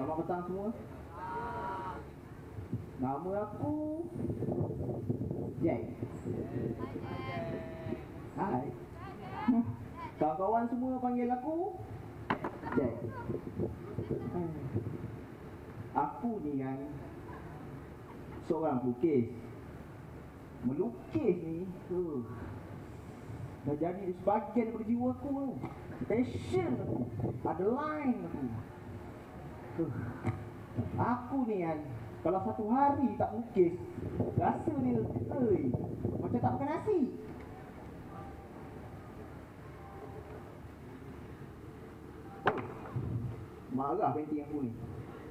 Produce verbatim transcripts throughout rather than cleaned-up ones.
Selamat petang semua. Nama aku Jack. Hai. Kawan-kawan semua panggil aku Jack. Aku ni kan seorang pelukis. Melukis ni uh, dah jadi sebahagian daripada jiwa aku tau. Passion aku. Ada line aku. uh, Aku ni kan kalau satu hari tak melukis, rasa dia oi, macam tak makan nasi. Oh, marah painting aku ni.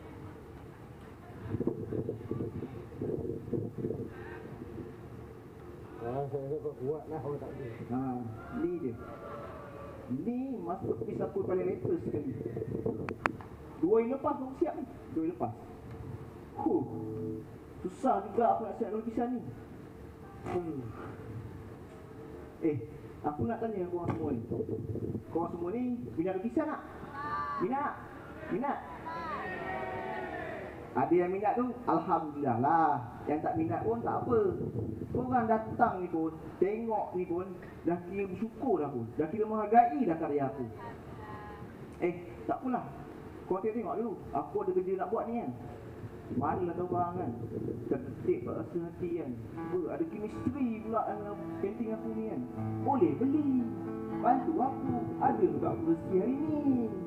Ah, saya rasa kau kuat lah kalau tak boleh. Ha, ni dia. Ni masterpiece aku paling latest sekali. Dua yang lepas aku siap ni. Dua yang lepas. Huh. Susah juga aku nak siap lukisan ni. Hmm. Eh, aku nak tanya korang semua ni. Korang semua ni minat lukisan tak? Minat? Minat? Ada yang minat tu, alhamdulillah lah. Yang tak minat pun tak apa. Korang datang ni pun, tengok ni pun, dah kira bersyukur dah pun. Dah kira menghargai dah karya aku. Eh, tak apalah. Korang tengok dulu, aku ada kerja nak buat ni kan. Manalah tahu korang kan. Terketik kat rasa hati kan. Ber, ada chemistry pula dengan painting aku ni kan. Boleh beli. Bantu aku. Ada juga aku rezeki hari ni.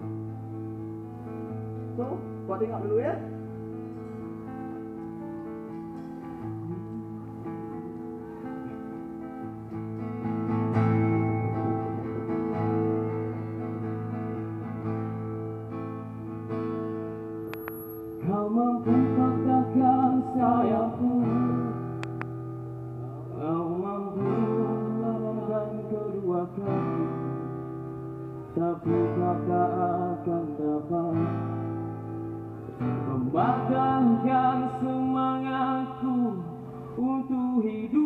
So, korang tengok dulu ya. Kau mampu patahkan sayapku, kau mampu melambangkan kedua kaki, tapi kau tak akan dapat mematahkan semangatku untuk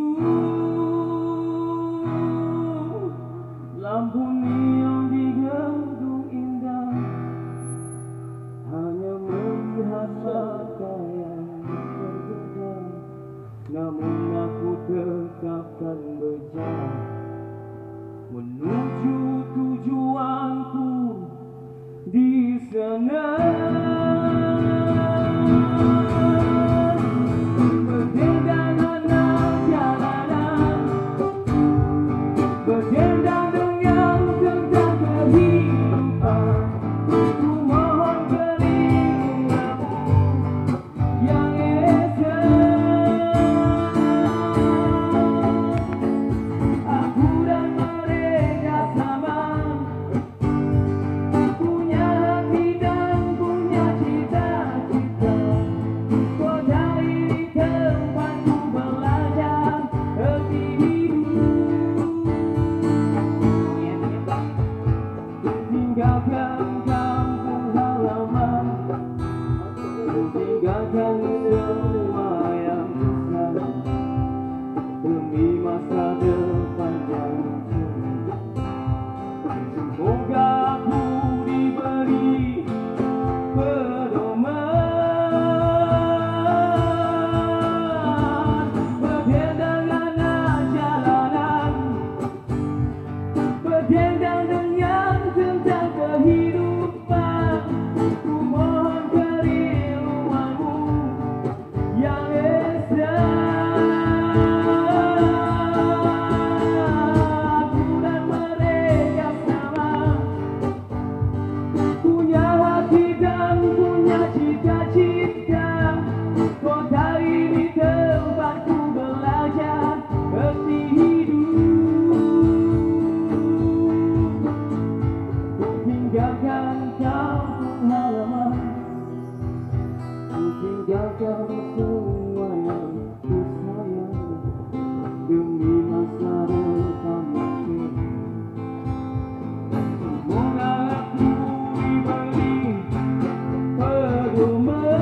hidup. Lampu neon di gedung indah hanya melihat pakaian berbeda, namun aku tetapkan berjalan menuju tujuanku di sana. Berdendang dalam jalanan, berdendang dengan tentang kehidupan. Ku mohon perlindunganmu yang esa. Aku dan mereka sama, punya hati dan punya cita-cita. Kau cari di tempatku belajar erti hidup. Tinggalkan kampung halaman, tinggalkan semua yang besar, demi masa depan yang cerah. Semoga aku diberi pedoman. Berdendang dalam jalanan, berdendang dengan tentang kehidupan. Ku mohon kerinduanmu yang esa. Aku dan mereka sama, punya hati dan punya cita-cita. Kau cari di tempatku belajar erti hidup. Ku tinggalkan kampung halaman, ku tinggalkan semua yang ku sayang, demi masa depan yang cerah. Semoga aku diberi pedoman.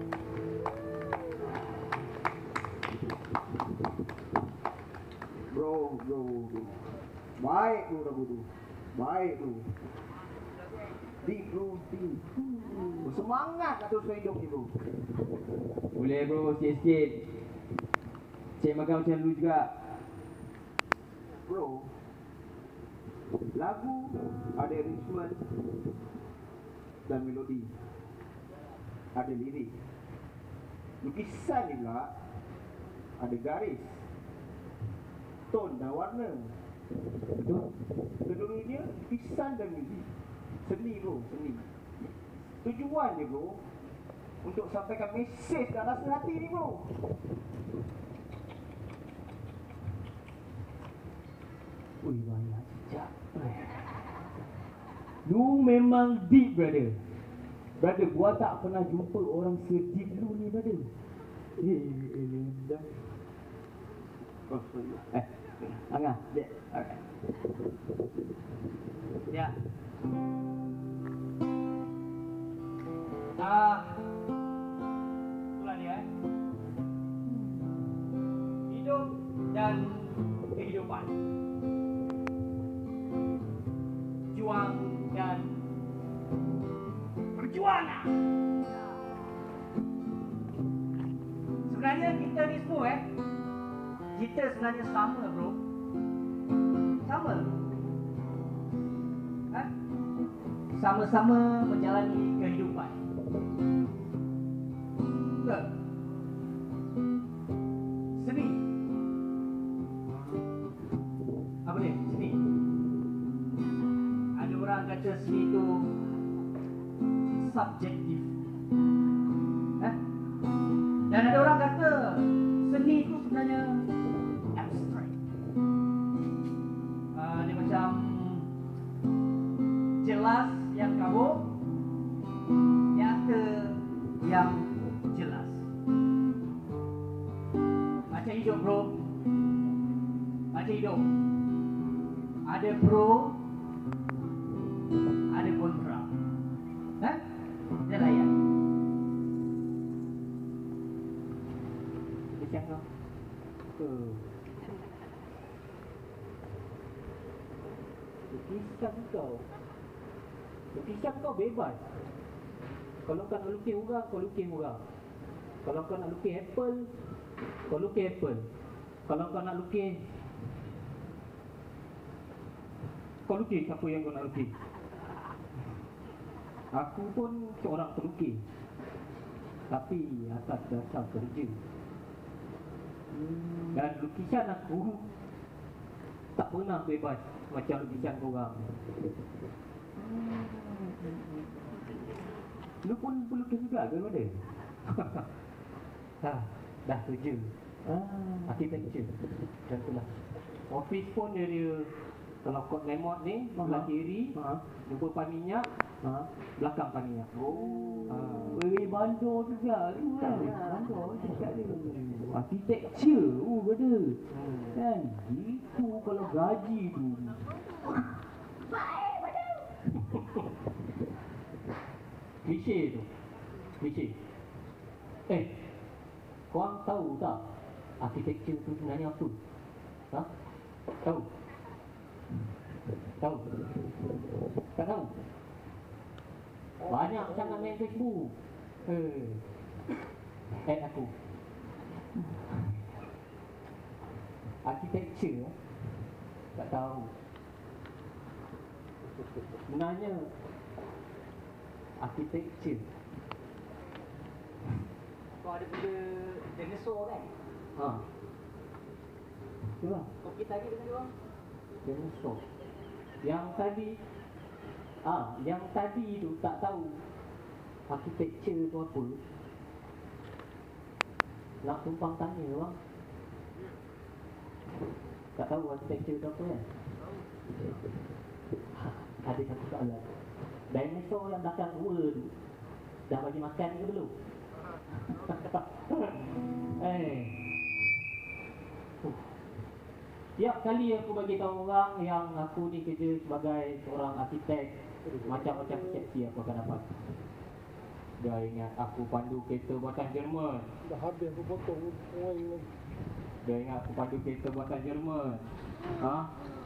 Bro, Oh bro, bro. Baik bro dah bro. Baik bro. Deep bro, deep. Hmm. Semangat nak terus hidup ni bro. Boleh bro, sikit-sikit. Cik makan macam dulu juga. Bro, lagu ada arrangement dan melodi, ada lirik. Lukisan ni pula ada garis, ton dan warna. Betul? Kedua-duanya lukisan dan muzik. Seni bro, seni. Tujuan dia bro untuk sampaikan mesej dan rasa hati ni bro. Ui, banyak cicak. Lu memang deep, brother. Brother, gua tak pernah jumpa orang se-deep lu ni, brother. Eh, eh, Linda. Oh, sorry. Eh, Angah. Ya. Okay. Ya. Ah. Itulah dia, eh. Hidup dan kehidupan. Juang dan perjuangan. Sebenarnya kita ni semua eh kita sebenarnya sama bro. Sama. Ha? Sama-sama menjalani kehidupan. Betul. Seni. Apa dia? Seni. Ada orang kata seni itu subjektif. Eh? Dan ada orang kata seni itu sebenarnya abstrak. Uh, dia macam jelas yang kabur, nyata yang jelas. Macam hidup bro. Macam hidup. Ada pro, ada kontra. Hah? Dia layan. Macam kau. Tuh. Lukisan kau. Lukisan kau bebas. Kalau kau nak lukis orang, kau lukis orang. Kalau kau nak lukis apple, kau lukis apple. Kalau kau nak lukis, kau lukis apa yang kau nak lukis. Aku pun seorang pelukis, tapi atas dasar kerja. Dan lukisan aku tak pernah bebas macam lukisan korang. Lu pun pelukis juga ke ada? Ha, dah kerja. Ah, architecture. Dan itulah. Office pun dia kalau kau lemot ni, belah kiri, ha, jumpa pan minyak, ha, belakang pan minyak. Oh. Ha. Weh, bandar juga tu kan. Bandar juga dia. Architecture, oh brother. Hmm. Kan? Itu kalau gaji tu. Baik, brother. Klise tu. Klise. Eh, korang tahu tak architecture tu sebenarnya apa? Ha? Tahu? Tahu? Tak tahu? Banyak sangat main Facebook. Eh, add aku. Architecture tak tahu. Sebenarnya architecture. Kau ada benda dinosaur kan? Ha. Cuba. Kau pergi tadi dengan dia orang? Dinosaur. Yang tadi ah, yang tadi tu tak tahu architecture tu apa. Nak tumpang tanya bang. Tak tahu architecture tu apa kan? Ada satu soalan. Dinosaur yang belakang dua tu dah bagi makan ke belum? Eh. Uh. Tiap kali aku bagi tahu orang yang aku ni kerja sebagai seorang arkitek, macam-macam persepsi aku akan dapat. Dia ingat aku pandu kereta buatan Jerman. Dah habis aku potong orang ni. Dia ingat aku pandu kereta buatan Jerman. Ha?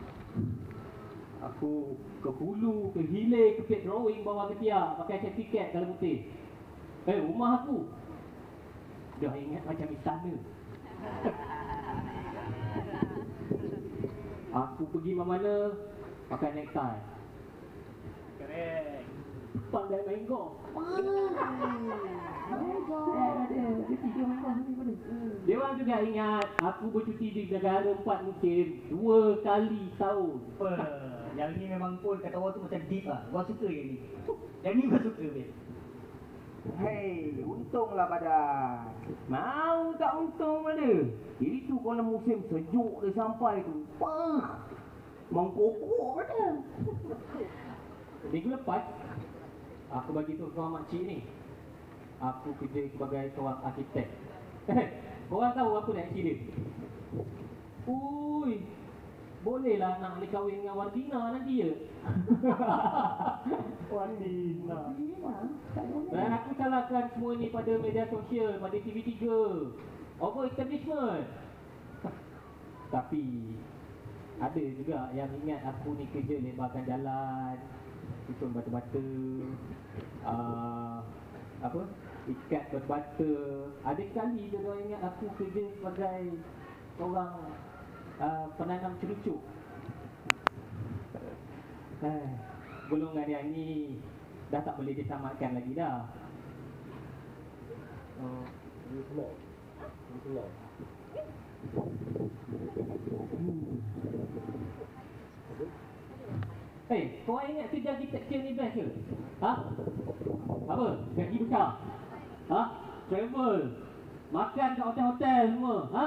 Aku ke hulu, ke hilir, kepit drawing bawah ketiak, pakai sertifikat dalam putih. Eh, rumah aku dah ingat macam istana. Aku pergi mana-mana pakai necktie. Keren. Pandai main golf. Dia orang juga ingat aku bercuti di negara empat musim dua kali tahun. Yang ni memang pun kata orang tu macam deep lah. Gua suka yang ni. Yang ni gua suka weh. Hei, untunglah badan. Mau tak untung mana? Itu kalau musim sejuk dia sampai tu. Pah! Mengkokok badan. Minggu lepas aku bagi tahu kau makcik ni. Aku kerja sebagai seorang arkitek. Korang tahu apa nak dia? Ui, bolehlah nak ni kahwin dengan Wardina nanti ya. Wandina. Dan aku salahkan semua ni pada media sosial, pada T V tiga. Over establishment. Tapi ada juga yang ingat aku ni kerja lebarkan jalan, susun bata-bata, uh, apa, ikat bata-bata. Ada sekali dia orang ingat aku kerja sebagai orang uh, penanam cerucuk. Eh, golongan yang ni dah tak boleh disamakan lagi dah. Oh, ini senang. Ini senang. Eh, hey, kau ingat kerja architecture ni best ke? Ha? Apa? Gaji besar? Ha? Travel? Makan kat hotel-hotel semua? Ha?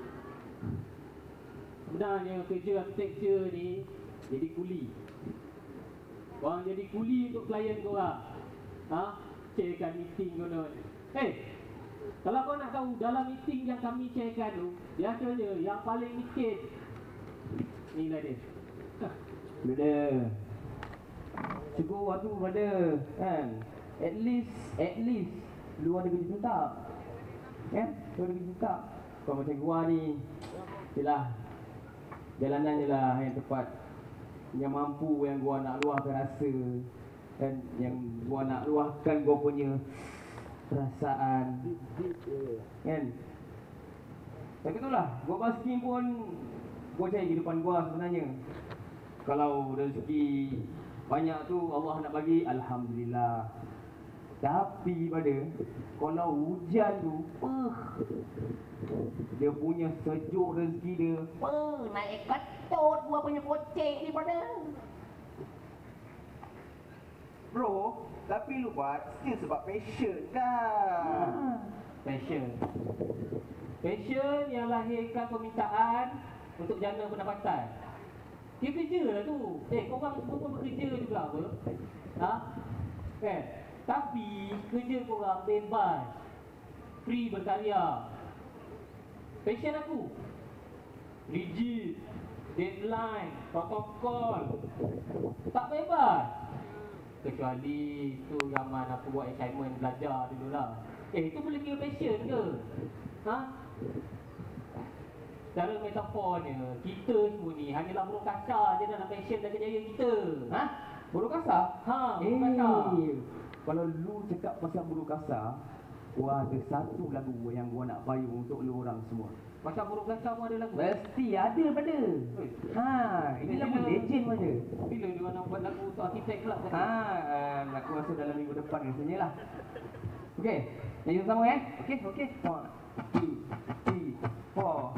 Sebenarnya kerja architecture ni jadi kuli. Korang jadi kuli untuk klien korang. Ha? Chairkan meeting konon. Eh, hey, kalau kau nak tahu dalam meeting yang kami chairkan tu, biasanya yang paling miskin ni lah dia. Brother, cukup waktu brother, kan? At least, at least lu ada kerja tetap, kan? Lu ada kerja tetap. Kau macam gua ni, yelah, jalanan je lah yang tepat, yang mampu, yang gua nak luahkan rasa, kan? Yang gua nak luahkan gua punya perasaan, kan? Tapi itulah, gua basking pun gua cari kehidupan gua sebenarnya. Kalau rezeki banyak tu Allah nak bagi, alhamdulillah. Tapi pada kalau hujan tu, uh, dia punya sejuk rezeki dia, uh, naik ketut gua punya kocek ni pada. Bro, tapi lu buat still sebab passion kan? Ha, passion. Passion yang lahirkan permintaan untuk jana pendapatan. Dia kerja lah tu. Eh, korang semua pun bekerja juga apa? Ha? Kan? Tapi kerja korang bebas, free berkarya. Passion aku rigid, deadline, protokol, tak bebas. Kecuali tu zaman aku buat assignment belajar dulu lah. Eh, itu boleh kira passion ke? Ha? Secara metafornya, kita semua ni hanyalah buruh kasar je dalam passion dan kejayaan kita. Ha? Buruh kasar? Ha, buruh Eh, kasar. kalau lu cakap pasal buruh kasar, gua ada satu lagu yang gua nak payung untuk lu orang semua. Pasal buruh kasar pun ada lagu. Mesti ada pada. Ha, ini lagu legend pada. Bila dia orang nak buat lagu untuk arkitek pula? Ha, um, aku rasa dalam minggu depan rasanya lah. Okey, nyanyi sama eh? Okey, okey. One, two, three, four.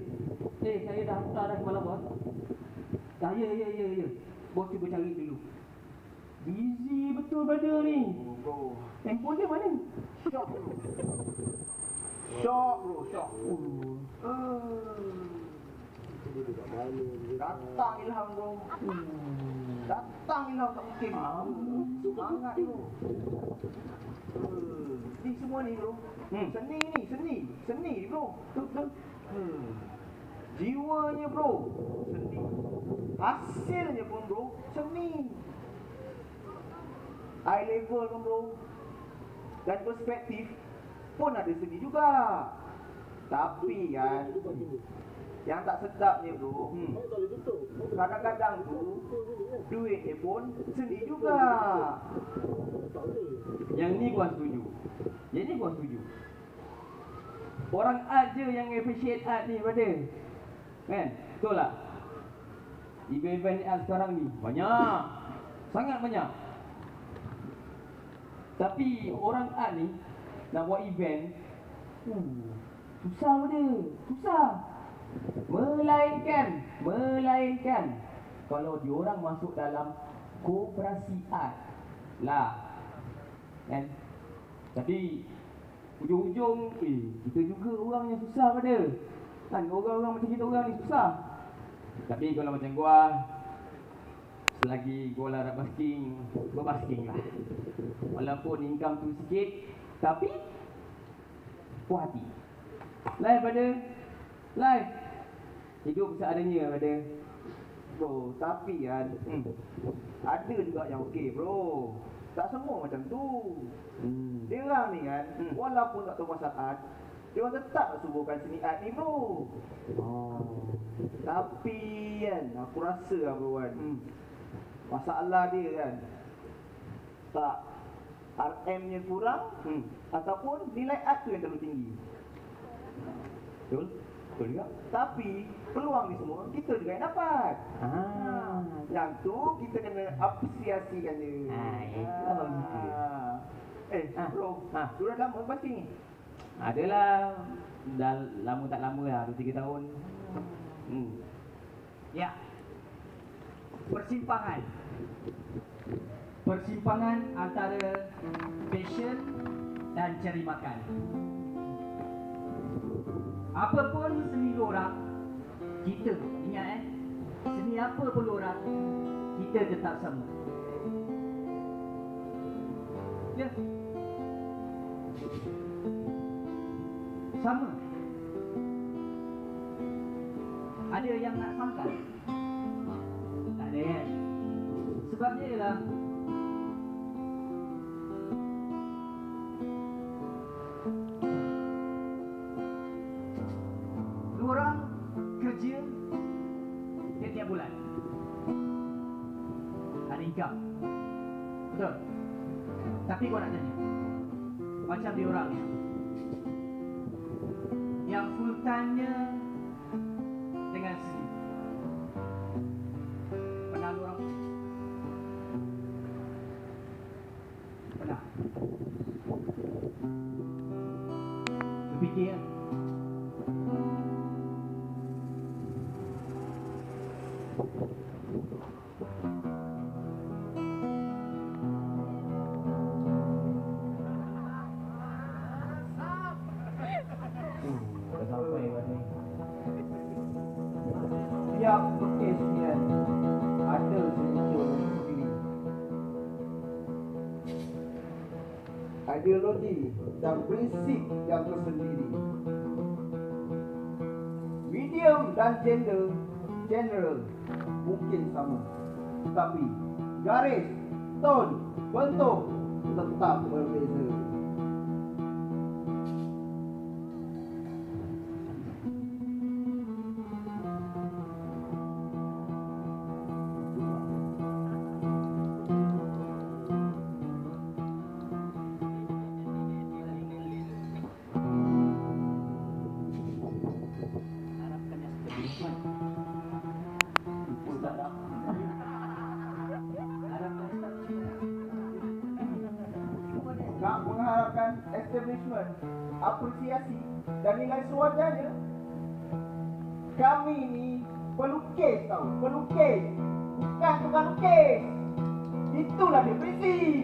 Eh, saya dah hantar dah kepala bos. Dah, ya, ya, ya, ya. Bos cuba cari dulu. Busy betul brother ni. Oh, bro. Handphone dia mana? Shock bro. Shock bro, shock. Oh. Itu dia dekat mana dia. Datang ilham bro. Hmm. Datang ilham tak mungkin. Ah. Semangat bro. Hmm. Ni semua ni bro. Hmm. Seni ni, seni. Seni bro. Betul, betul. Hmm. Jiwanya bro, seni. Hasilnya pun bro, seni. Eye level pun bro. Dan perspektif pun ada seni juga. Tapi kan, Dia bagi ni. yang tak sedapnya bro, hmm, Kau tak boleh tutup. kadang-kadang tu duitnya pun seni juga. Tak boleh. Yang ni gua setuju. Yang ni gua setuju. Orang art je yang appreciate art ni brother. Kan? Betul tak? Event-event art sekarang ni banyak. Sangat banyak. Tapi orang art ni nak buat event, uh, susah brother. Susah. Melainkan, melainkan kalau diorang masuk dalam koperasi art lah. Kan? Tapi ujung-ujung eh, kita juga orang yang susah pada. Kan orang-orang macam kita orang ni susah. Tapi kalau macam gua, selagi gua larat basking, gua basking lah. Walaupun income tu sikit, tapi puas hati. Live pada live. Hidup seadanya pada. Bro, tapi kan, hmm, ada juga yang okey bro. Tak semua macam tu. Hmm. Dia orang ni kan, Hmm. walaupun tak tahu pasal art, dia orang tetap nak subuhkan seni art ni bro. Oh. Tapi kan, aku rasa lah bro kan, Hmm. masalah dia kan, tak R M-nya kurang, Hmm. ataupun nilai art tu yang terlalu tinggi. Betul? Betul juga. Tapi peluang ni semua kita juga yang dapat. Ah. Yang tu kita kena apresiasikan dia. Ah, itu abang suka. Ah. Eh, Ah. bro, Ah. tu dah lama basking ni? Adalah dah lama tak lama lah, dua tiga tahun. Hmm. Ya. Persimpangan. Persimpangan antara passion dan cari makan. Apapun seni orang, kita ingat eh, seni apa pun orang, kita tetap sama. Ya. Sama. Ada yang nak sangkal? Tak ada kan? Sebabnya ialah dua orang kerja tiap-tiap bulan. Ada income. Betul? Tapi kau nak tanya, macam dia orang ni, yang full time-nya dengan seni. Pernah lu orang? Pernah? Lu fikir kan? Dah sampai kat ni. Tiap kes ni kan, ada sesuatu sendiri. Ideologi dan prinsip yang tersendiri. Medium dan gender general mungkin sama, tapi garis, tone, bentuk tetap berbeza. Tak mengharapkan establishment, apresiasi dan nilai sewajarnya. Kami ni pelukis tau, pelukis. Bukan tukang lukis. Itulah dia prinsip.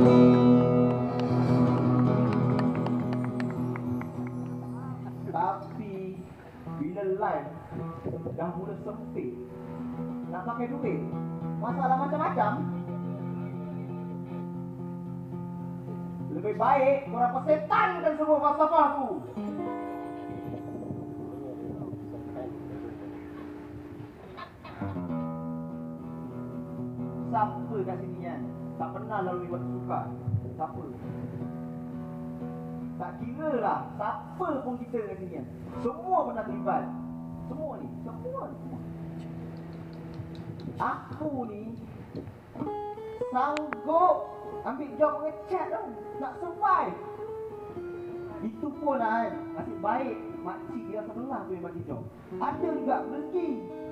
Tapi bila live dah mula sempit, nak pakai duit, masalah macam-macam. Lebih baik korang persetankan semua falsafah tu. Siapa kat sini kan tak pernah lalui waktu sukar? Siapa? Tak kira lah siapa pun kita kat sini kan, semua pernah terlibat. Semua ni, semua ni, semua. Aku ni sanggup ambil job ngecat tau, nak survive. Itu pun kan, nasib baik makcik dia sebelah tu yang bagi job. Ada juga rezeki.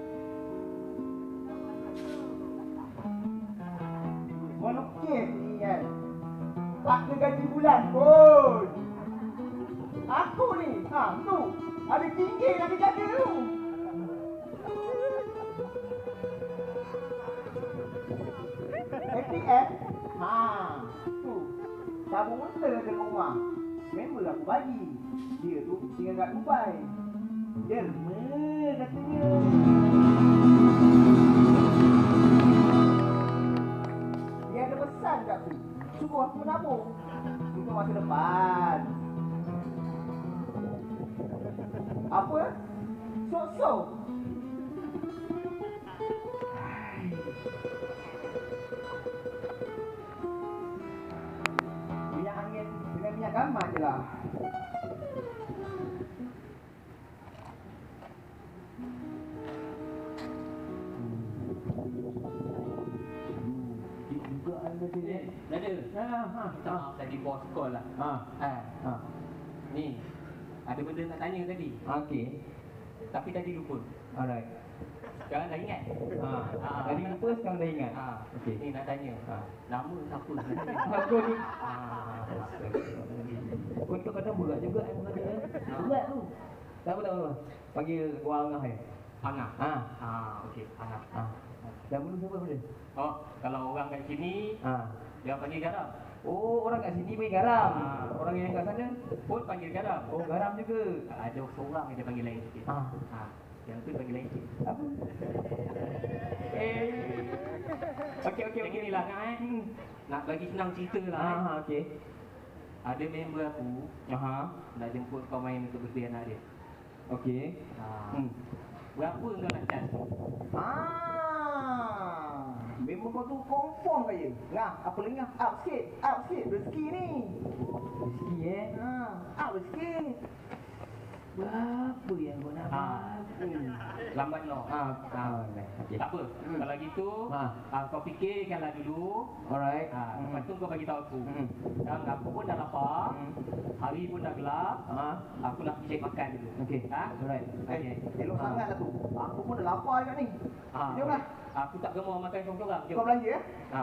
Melukis ni kan tak ada gaji bulan pun. Aku ni, ha tu, ada tinggi yang dia jaga tu. A T M, ha tu, tabung unta ada rumah. Member aku bagi. Dia tu tinggal kat Dubai. Derma katanya. Dia ada pesan kat tu, suruh aku menabung untuk masa depan. Apa? Sok-sok. Minyak angin dengan minyak gamat je lah. Juga ada dia. Ada. Ha ha. Minta maaf tadi bos call lah. Ha. Ha. Ha. Ni. Ada benda nak tanya tadi. Okey. Tapi tadi lupa. Alright. Sekarang dah ingat. Ha. Ah. Tadi lupa sekarang dah ingat. Ha. Okey. Ni nak tanya. Ha. Nama siapa? Aku ni. Ha. Untuk kata berat juga yang mengajar eh. Berat tu. Tak apa tak apa. Panggil gua Angah eh. Angah. Ha. Ha, okey, Angah. Ha. Dah belum siapa boleh? Oh, kalau orang kat sini Ha. dia panggil garam. Oh, orang kat sini panggil garam. Ha. Orang yang kat sana Pun panggil garam. oh garam juga. Ada seorang yang dia panggil lain sikit. Ha. Ha. Yang tu panggil lain sikit. Apa? Eh. Okey okey Yang okey. inilah kan eh. Hmm. Nak bagi senang cerita lah Ha eh. ha okey. Ada member aku Aha. nak jemput kau main untuk birthday anak dia. Okey. Ha. Hmm. Berapa kau nak charge? Ah, memang kau tu confirm kaya. Ngah, apa lengah? Up sikit, up sikit rezeki ni. Rezeki eh? Ha, up sikit. Berapa yang kau nak? Ha. Hmm. Lambat no. Ah, Ha. ah, okey. Tak apa. Hmm. Kalau gitu, Ha. ha. kau fikirkanlah dulu. Alright. Ha. Lepas tu kau bagi tahu aku. Hmm. Dan aku pun dah lapar. Hmm. Hari pun dah gelap. Ha. Aku nak pergi cek makan dulu. Okey. Ha? Alright. Okey. Eh, elok Ha. sangatlah tu. Aku pun dah lapar juga ni. Ha. Jomlah. Aku tak gemar makan seorang-seorang. Jom. Kau belanja ya? Ha.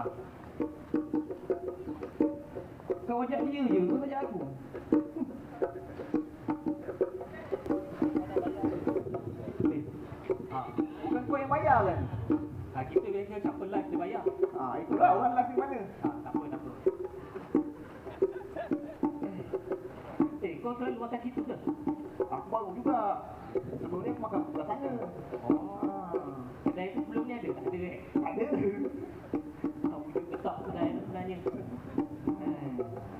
Kau ajak dia je, kau tak ajak aku. Eh, Ha. bukan kau yang bayar kan? Ha. Kita biasa siapa live dia bayar. Ah, itulah orang last di mana? Ha. Tak apa, tak apa. Eh, kau selalu makan situ ke? Aku baru juga. Sebelum ni aku makan sebelah sana. Oh. Kedai tu sebelum ni ada? Tak ada eh? Ada. Kau wujud ketak kedai tu sebenarnya. Hmm.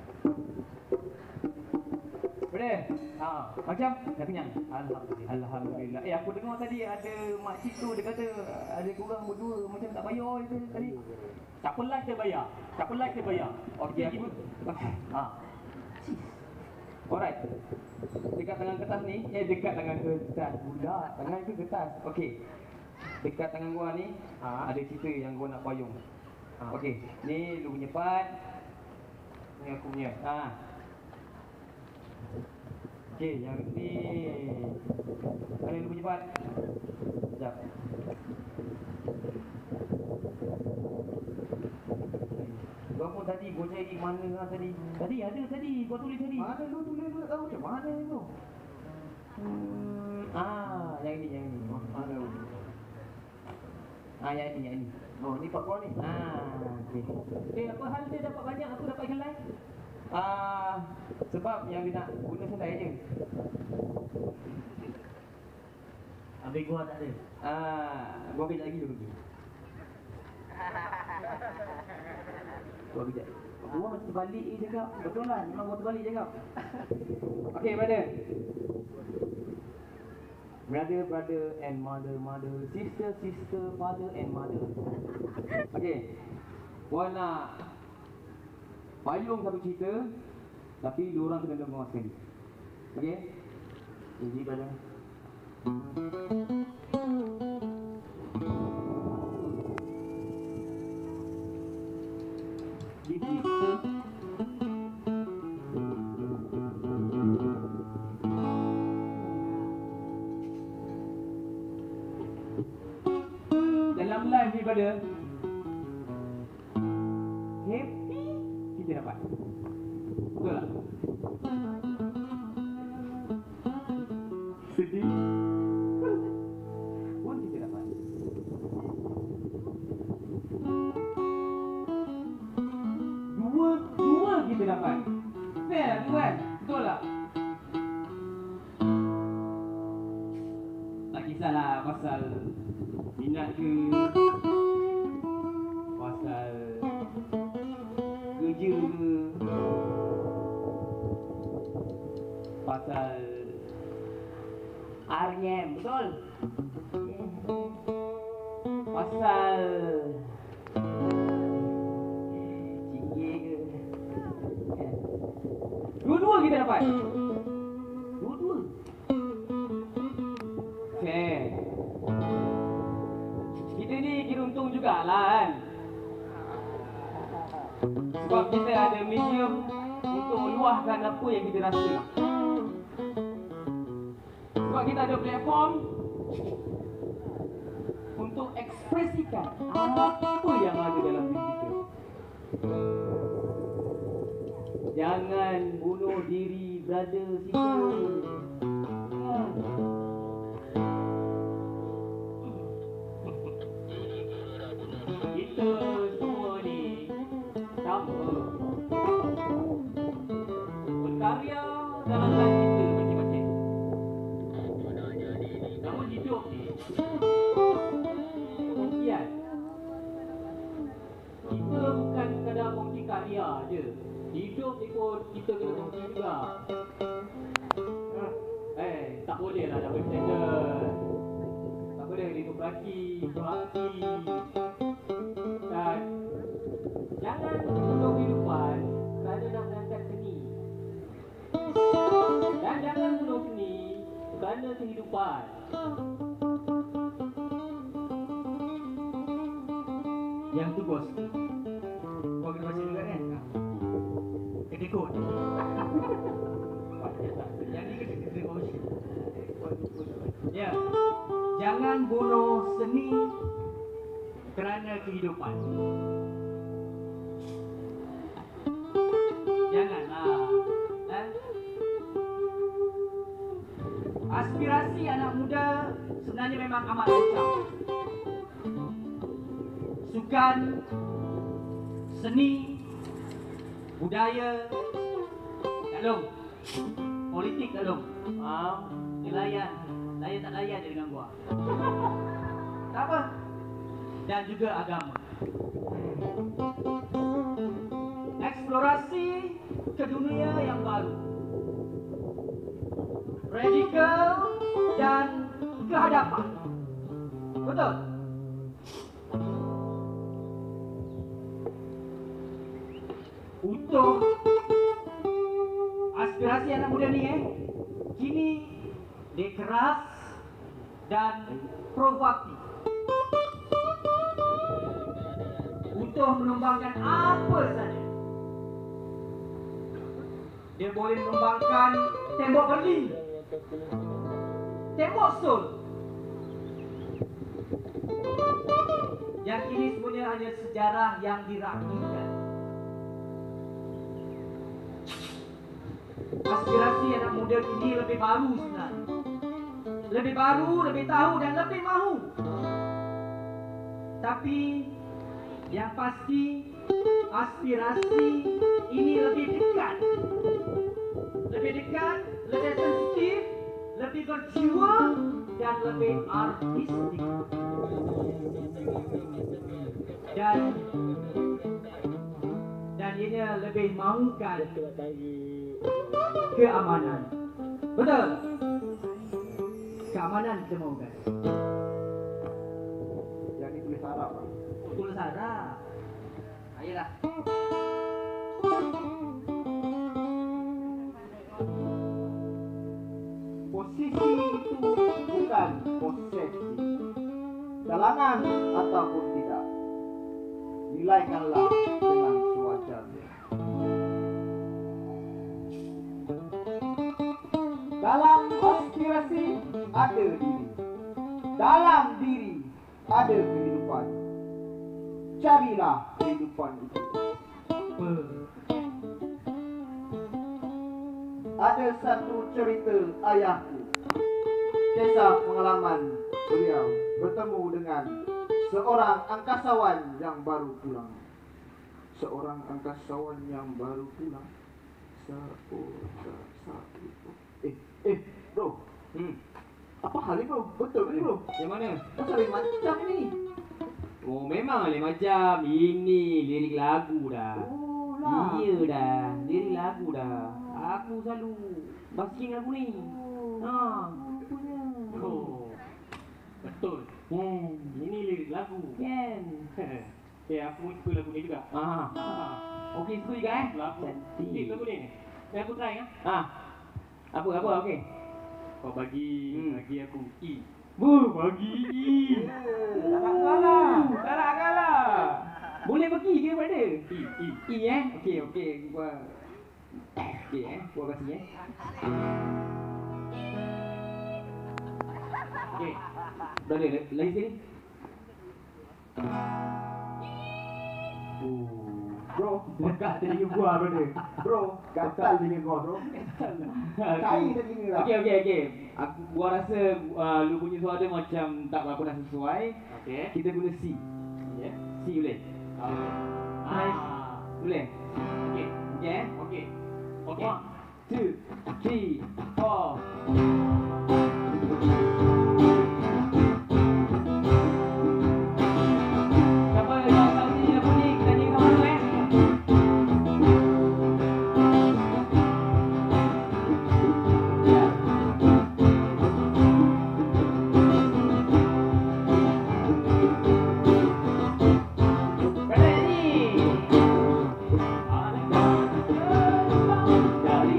Boleh? Ha. Macam? Dah kenyang? Alhamdulillah. Alhamdulillah. Eh, aku dengar tadi ada makcik tu dia kata ada kurang berdua macam tak bayar je tadi. Siapa live dia bayar? Siapa live dia bayar? Okey, aku. Ha. Alright. Dekat tangan kertas ni, eh dekat tangan kertas pula. Tangan tu kertas. Okey. Dekat tangan gua ni, Ha. ada cerita yang gua nak payung. Ha. Okey, ni lu punya part. Ni aku punya. Ha. Okey, yang ni. Mana lu punya part? Sekejap. Gua pun tadi gua cari mana lah tadi. Tadi ada tadi, gua tulis tadi. Mana lu tulis lu tahu macam mana tu? Hmm, ah, yang ni yang ni. Ah, yang ini, yang ini. Oh, ni Pak Puan ni. Ah, okey. Eh, apa hal dia dapat banyak, aku dapat helai? Ah, sebab yang dia nak guna helai je. Habis gua tak ada. Ah, gua kejap lagi dulu. Gua kejap. Gua macam terbalik je cakap. Betul lah, memang gua terbalik cakap. Okey, brother. Brother, brother and mother, mother, sister, sister, father and mother. Okey. Gua nak payung satu cerita, tapi dua orang kena dengar sekali. Okey? Jadi, brother. Gigi. Dalam live ni pada happy kita dapat. Betul tak? Sedih pun kita dapat. Dua, dua kita dapat. Fair tu kan? Betul tak? Tak kisahlah pasal minat ke, pasal kerja ke, pasal R M, betul? Pasal Cikgu ke, dua-dua kita dapat. Dua-dua. Okay. Kita ni kira untung jugalah kan. Sebab kita ada medium untuk luahkan apa yang kita rasa. Sebab kita ada platform untuk ekspresikan apa yang ada dalam diri kita. Jangan bunuh diri, brother, sister. Ya. Kita semua ni sama, berkarya dalam life kita masing-masing. Namun hidup ni kongsian. Kita bukan sekadar kongsi karya je. Hidup ni pun kita kena kongsi juga. Eh, tak boleh lah double standard. Tak boleh hidup lelaki, berlaki. Dan jangan bunuh kehidupan kerana nak mengangkat seni. Dan jangan bunuh seni kerana kehidupan. Yang tu bos. Kau kena baca juga kan? Kekot. Yang ni kena kena bos. Ya. Jangan bunuh seni kerana kehidupan. Janganlah. Eh? Aspirasi anak muda sebenarnya memang amat besar. Sukan, seni, budaya, tak long. Politik tak long. Ah, dia layan. Layan tak layan dia dengan gua. Tak apa. Dan juga agama. Eksplorasi ke dunia yang baru. Radikal dan kehadapan. Betul? Untuk aspirasi anak muda ni eh, kini dia keras dan provokatif. Untuk menumbangkan apa saja. Dia boleh menumbangkan tembok Berlin, tembok Seoul, yang ini sebenarnya hanya sejarah yang dirapikan. Aspirasi anak muda kini lebih baru sebenarnya. Lebih baru, lebih tahu dan lebih mahu. Tapi yang pasti aspirasi ini lebih dekat. Lebih dekat, lebih sensitif, lebih berjiwa dan lebih artistik. Dan dan ini lebih mahukan keamanan. Betul. Keamanan kita mahukan. Yang ini tulis Arab, Pak. Tulis Arab. Ayolah. Posisi itu bukan posesi. Dalangan ataupun tidak. Nilaikanlah dengan sewajarnya. Dalam aspirasi ada diri. Dalam diri ada kehidupan. Carilah kehidupan itu. Ada satu cerita ayahku. Kisah pengalaman beliau bertemu dengan seorang angkasawan yang baru pulang. Seorang angkasawan yang baru pulang. Seorang satu. Eh, eh, bro. Hmm. Apa hal ini, bro? Betul ni, bro? Yang mana? Pasal lain macam ni. Oh, memang lain macam. Ini lirik lagu dah. Oh, lah. Iya dah. Lirik lagu dah. Aku selalu basking lagu ni. Oh, Ha. punya. Oh. Betul. Kan. Ini lirik lagu. Kan. Eh, aku suka lagu ni juga. Ah. Okey, suka juga eh? Lagu. Cantik lagu ni. Ni aku try ah. Ah. Apa apa okey. Kau bagi hmm. bagi aku E. Bu, bagi E. Tak kalah. Tak kalah. Boleh bagi ke pada? E, E. E eh. Okey, okey. Gua okey eh. Gua kasi eh. Okey. Boleh lagi sini. Oh. Bro, Dekat telinga gua benda. bro, gatal telinga kau, bro. Cair telinga lah. Okey okey okey. Aku gua rasa uh, lu punya suara macam tak berapa nak sesuai. Okey. Kita guna C. Ya. Yeah. C boleh. Okey. Nice. Boleh. Okey. Okey eh? Okey. Okey. One, two, three, four. Siapa yang tahu ni lagu ni? Kita nyanyi sama-sama eh. Dari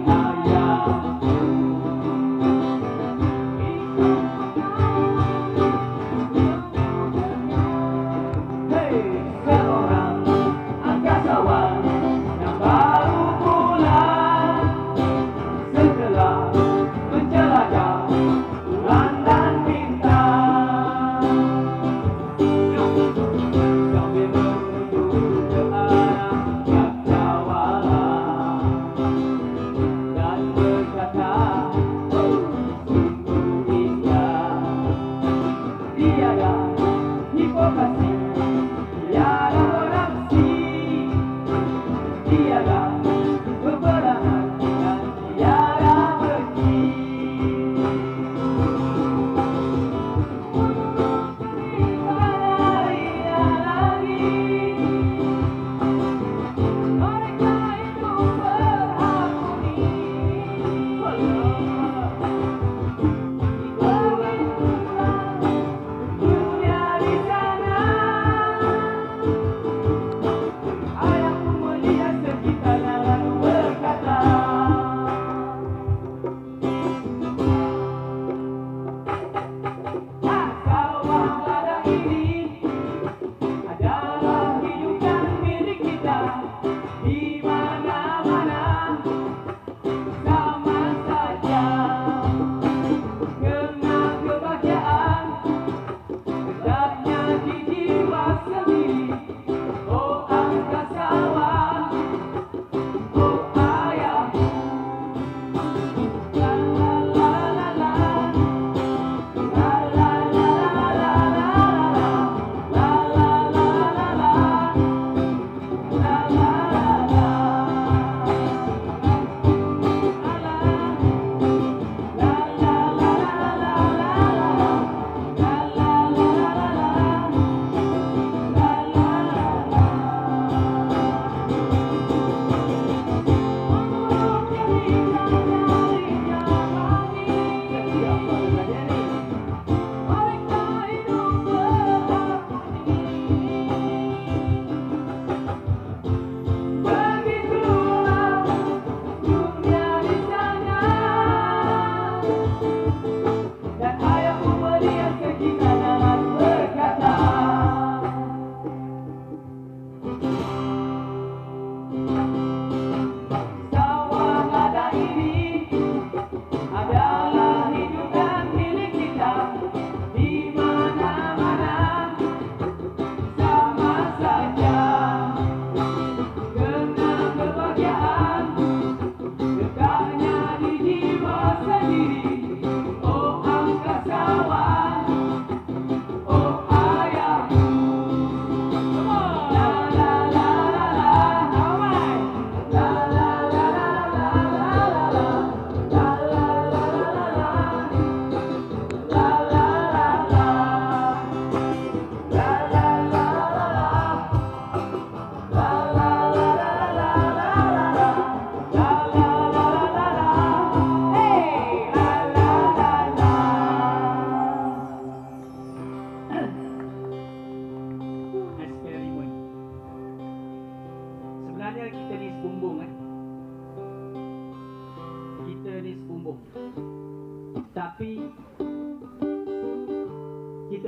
Dunia di sana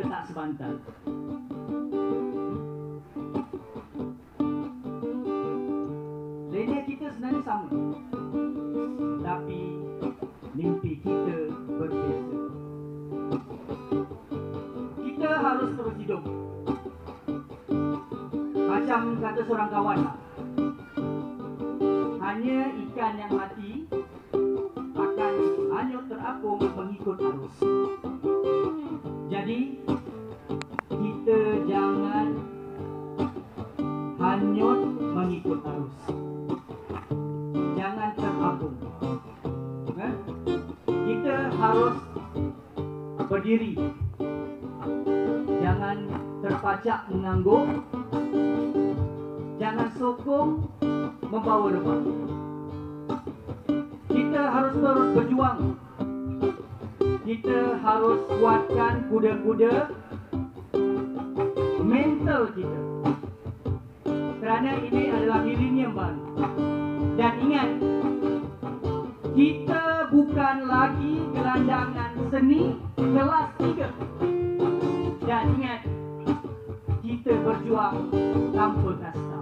tak sebantal. Reda kita sebenarnya sama, tapi mimpi kita berbeza. Kita harus terus hidup. Macam kata seorang kawan, hanya ikan yang mati akan hanyut terapung mengikut arus. Jadi kita jangan hanyut mengikut arus, jangan terapung. eh? Kita harus berdiri, jangan terpacak mengangguk, jangan sokong membawa rebah. Kita harus terus berjuang. Kita harus kuatkan kuda-kuda mental kita, kerana ini adalah milenium baru. Dan ingat, kita bukan lagi gelandangan seni kelas tiga. Dan ingat, kita berjuang tanpa kasta.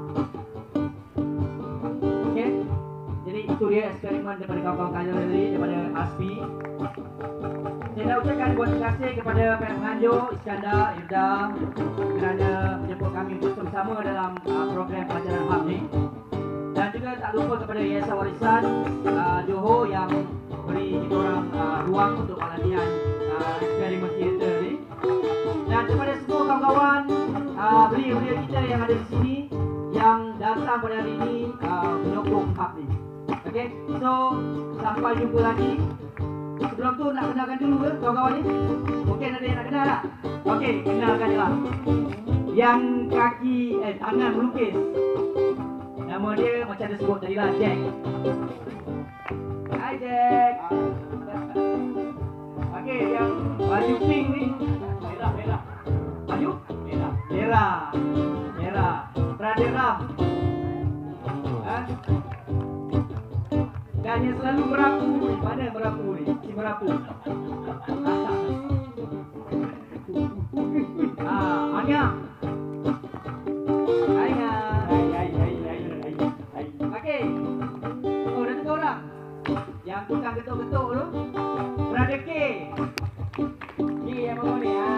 Okey? Jadi itu dia eksperimen daripada kawan-kawan kajian tadi, daripada ASPI. Saya nak ucapkan terima kasih kepada pihak penganjur, Iskandar, Irda, kerana menjemput kami untuk bersama dalam uh, program pelajaran H A M ni. Dan juga tak lupa kepada Yayasan Warisan uh, Johor yang beri kita orang uh, ruang untuk pelatihan uh, eksperimen teater ni. Dan kepada semua kawan-kawan uh, belia-belia kita yang ada di sini yang datang pada hari ini uh, menyokong H A M ni. Okey, so sampai jumpa lagi. Sebelum tu nak kenalkan dulu ke kawan-kawan ni? Mungkin ada yang nak kenal tak? Okey, kenalkanlah. Yang kaki, eh tangan melukis. Nama dia macam dia sebut tadi lah, Jack. Hai Jack. Okey, yang baju pink ni. Merah, merah. Baju? Merah. Merah. Merah. Praderam. Ha? Dan yang selalu merapu ni, mana merapu ni? Si merapu. Ah, Anya. Anya. Hai, hai, hai, hai, hai, hai. Okey. Oh, dah tiga orang. Yang tukang ketuk-ketuk tu, Brother K. K yang bawa ni, ha.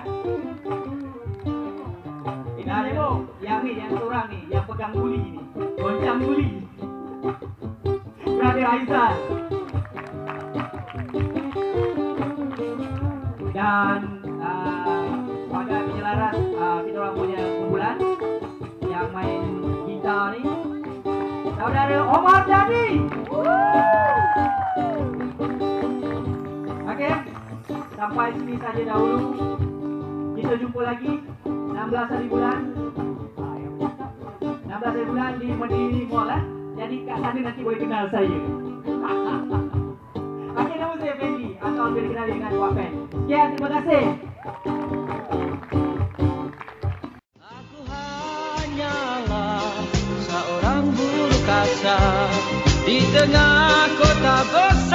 Ini demo. Yang ni, yang seorang ni, yang pegang guli ni. Goncang guli. Brother Aizal. Dan uh, sebagai penyelaras uh, kita orang punya kumpulan yang main gitar ni, saudara Omar Jadi. Okey, sampai sini saja dahulu. Kita jumpa lagi enam belas hari bulan enam belas hari bulan di Mediri Mall, eh? Jadi kat sana nanti boleh kenal saya. Okey, nama saya Fendi, atau boleh dikenali dengan Wapen. Sekian, terima kasih. Aku hanyalah seorang buruh kasar di tengah kota besar.